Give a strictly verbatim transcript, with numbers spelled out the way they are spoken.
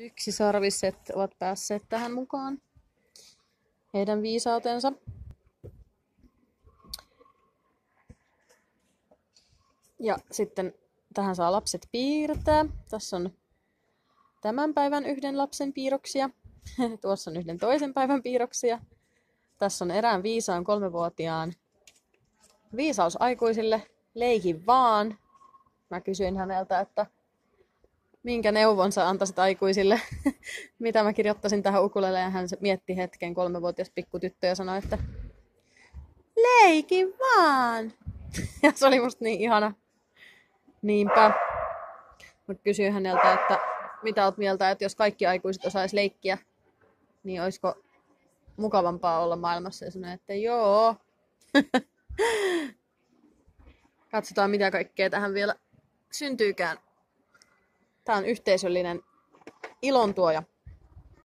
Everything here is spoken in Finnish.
Yksisarviset ovat päässeet tähän mukaan. Heidän viisautensa. Ja sitten tähän saa lapset piirtää. Tässä on tämän päivän yhden lapsen piirroksia. Tuossa on yhden toisen päivän piirroksia. Tässä on erään viisaan kolmevuotiaan viisaus aikuisille. Leiki vaan. Mä kysyin häneltä, että minkä neuvon sä antaisit aikuisille, mitä mä kirjoittaisin tähän ukulele. Ja hän mietti hetken, kolmevuotias pikkutyttö, ja sanoi, että leiki vaan. Ja se oli musta niin ihana. Niinpä. Mä kysyin häneltä, että mitä oot mieltä, että jos kaikki aikuiset osais leikkiä, niin olisiko mukavampaa olla maailmassa. Ja sanoi, että joo. Katsotaan, mitä kaikkea tähän vielä syntyykään. Tää on yhteisöllinen ilontuoja.